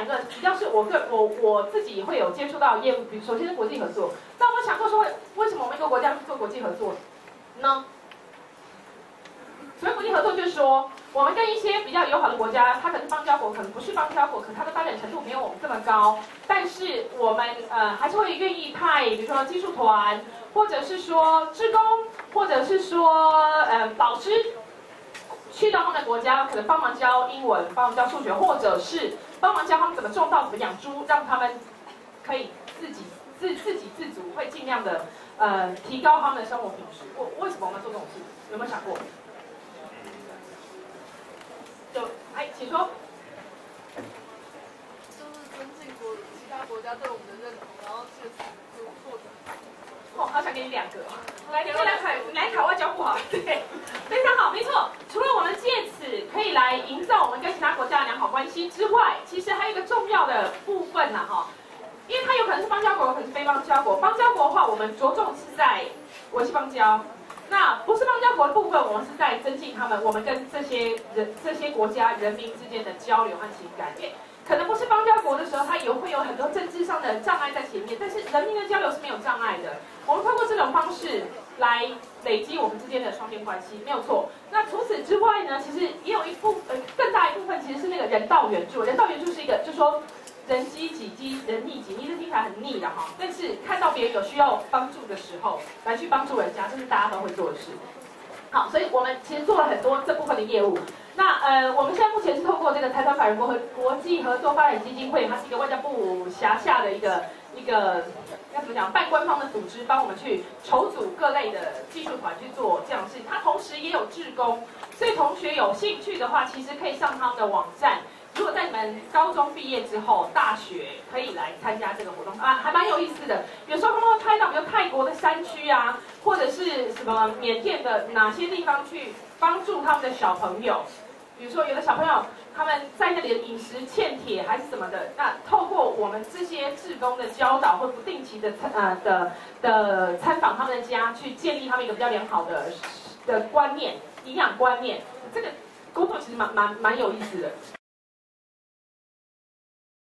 两个比较是我自己会有接触到的业务，比如首先是国际合作。那我想过说，为什么我们一个国家去做国际合作呢？所谓国际合作，就是说我们跟一些比较友好的国家，它可能是邦交国，可能不是邦交国，可能它的发展程度没有我们这么高，但是我们还是会愿意派，比如说技术团，或者是说志工，或者是说导师。去到他们的国家，可能帮忙教英文，帮忙教数学，或者是帮忙教他们怎么种稻、怎么养猪，让他们可以自给自足，会尽量的提高他们的生活品质。为什么我们要做这种事？有没有想过？请说。 就是增进其他国家对我们的认同，然后确实就获得。 哦，好想给你2个。来，你们来考外交部好，对，非常好，没错。除了我们借此可以来营造我们跟其他国家的良好关系之外，其实还有一个重要的部分呐，哈，因为它有可能是邦交国，有可能是非邦交国。邦交国的话，我们着重是在维系邦交；那不是邦交国的部分，我们是在增进我们跟这些国家人民之间的交流和情感。因为可能不是邦交国的时候，它也会有很多政治上的障碍在前面，但是人民的交流是没有障碍的。我们通过这种方式来累积我们之间的双边关系，没有错。那除此之外呢，其实也有更大一部分其实是那个人道援助。人道援助是一个，就是说人饥己饥，人溺己溺，这听起来很腻的哈。但是看到别人有需要帮助的时候，来去帮助人家，这是大家都会做的事。好，所以我们其实做了很多这部分的业务。那我们现在目前是透过这个财团法人国际合作发展基金会，它是一个外交部辖下的一个要怎么讲半官方的组织，帮我们去筹组各类的技术团去做这样的事情。它同时也有志工，所以同学有兴趣的话，其实可以上他们的网站。如果在你们高中毕业之后，大学可以来参加这个活动啊，还蛮有意思的。有时候他们会拍到，比如泰国的山区啊，或者是什么缅甸的哪些地方去帮助他们的小朋友。比如说有的小朋友他们在那里的饮食欠铁还是什么的，那透过我们这些志工的教导或不定期的参访他们的家，去建立他们一个比较良好的观念、营养观念，这个工作其实蛮有意思的。